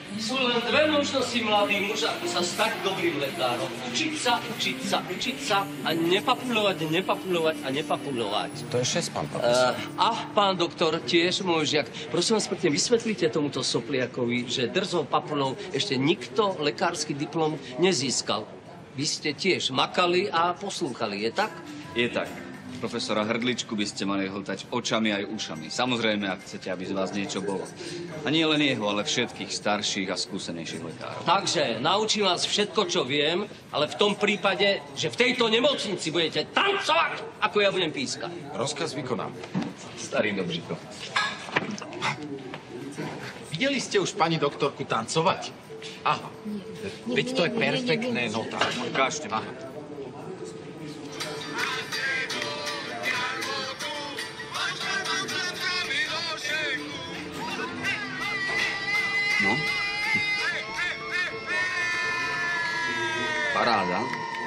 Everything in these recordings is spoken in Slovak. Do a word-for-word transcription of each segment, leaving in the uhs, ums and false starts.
Sú len dve možnosti, mladý muž, ako sa stať dobrým lekárom. Učiť sa, učiť sa, učiť sa a nepapulovať, nepapulovať a nepapulovať. To je šesť, pán profesor. Uh, a pán doktor, tiež môj žiak. Prosím vás pekne, vysvetlite tomuto sopliakovi, že drzou papulou ešte nikto lekársky diplom nezískal. Vy ste tiež makali a poslúchali, je tak? Je tak. Profesora Hrdličku by ste mali hltať očami aj ušami. Samozrejme, ak chcete, aby z vás niečo bolo. A nie len jeho, ale všetkých starších a skúsenejších lekárov. Takže, naučím vás všetko, čo viem, ale v tom prípade, že v tejto nemocnici budete tancovať, ako ja budem pískať. Rozkaz vykonám. Starý Dobříko. Videli ste už pani doktorku tancovať? Aha. Veď to je perfektné, no tak. Ukážte ma. No? Paráda.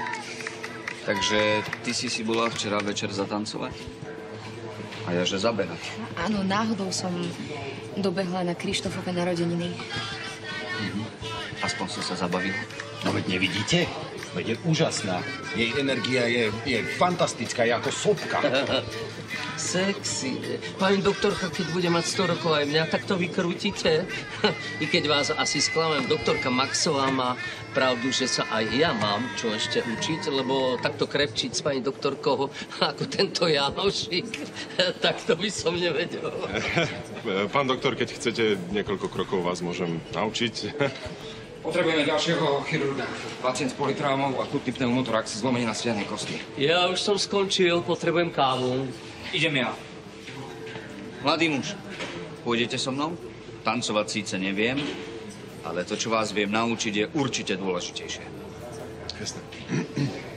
Takže ty si si bola včera večer zatancovať? A ja, že zabehať. Áno, náhodou som dobehla na Krištofove narodeniny. Mhm. Aspoň som sa zabavil. No veď nevidíte? Veď je úžasná. Jej energia je, je fantastická, je ako sopka. Sexy. Pani doktorka, keď bude mať sto rokov aj mňa, tak to vykrútite. I keď vás asi sklamem, doktorka Maxová má pravdu, že sa aj ja mám čo ešte učiť, lebo takto krepčiť s pani doktorkou ako tento Janošik, tak to by som nevedel. Pán doktor, keď chcete, niekoľko krokov vás môžem naučiť. Potrebujeme ďalšieho chirurga. Pacient s politraumou a akutný pneumotorax, zlomenie na svianej kosti. Ja už som skončil, potrebujem kávu. Idem ja. Mladý muž, pôjdete so mnou? Tancovať síce neviem, ale to, čo vás viem naučiť, je určite dôležitejšie. Jasné.